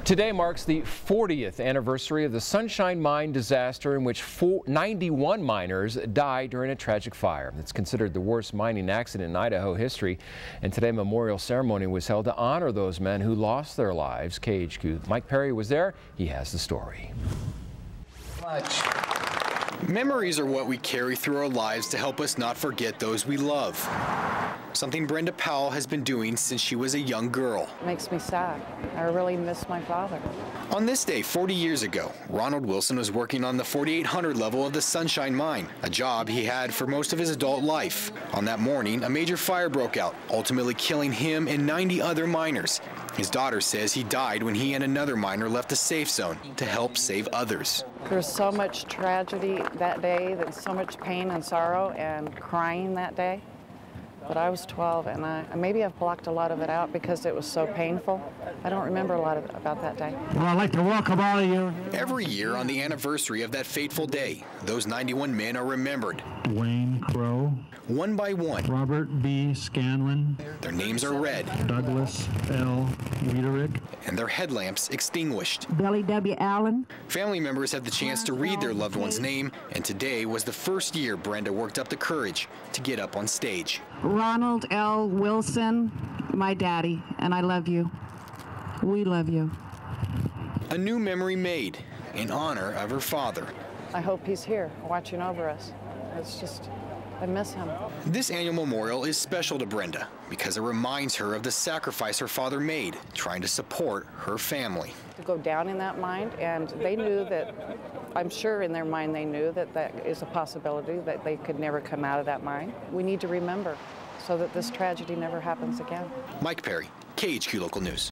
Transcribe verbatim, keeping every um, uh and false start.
Today marks the fortieth anniversary of the Sunshine Mine disaster, in which ninety-one miners died during a tragic fire. It's considered the worst mining accident in Idaho history, and today a memorial ceremony was held to honor those men who lost their lives. K H Q Mike Perry was there. He has the story. Much. Memories are what we carry through our lives to help us not forget those we love. Something Brenda Powell has been doing since she was a young girl. It makes me sad. I really miss my father. On this day forty years ago, Ronald Wilson was working on the forty-eight hundred level of the Sunshine Mine, a job he had for most of his adult life. On that morning, a major fire broke out, ultimately killing him and ninety other miners. His daughter says he died when he and another miner left the safe zone to help save others. There was so much tragedy that day, there was so much pain and sorrow and crying that day. But I was twelve, and I, maybe I've blocked a lot of it out because it was so painful. I don't remember a lot of, about that day. Well, I'd like to welcome all of you. Every year on the anniversary of that fateful day, those ninety-one men are remembered. Wayne Crow. One by one. Robert B. Scanlon. Their names are read. Douglas L. Wiederick. And their headlamps extinguished. Billy W. Allen. Family members had the chance to read their loved one's name, and today was the first year Brenda worked up the courage to get up on stage. Ronald L. Wilson, my daddy, and I love you. We love you. A new memory made in honor of her father. I hope he's here watching over us. It's just, I miss him. This annual memorial is special to Brenda because it reminds her of the sacrifice her father made trying to support her family. To go down in that mine, and they knew that, I'm sure in their mind they knew that that is a possibility, that they could never come out of that mine. We need to remember so that this tragedy never happens again. Mike Perry, K H Q Local News.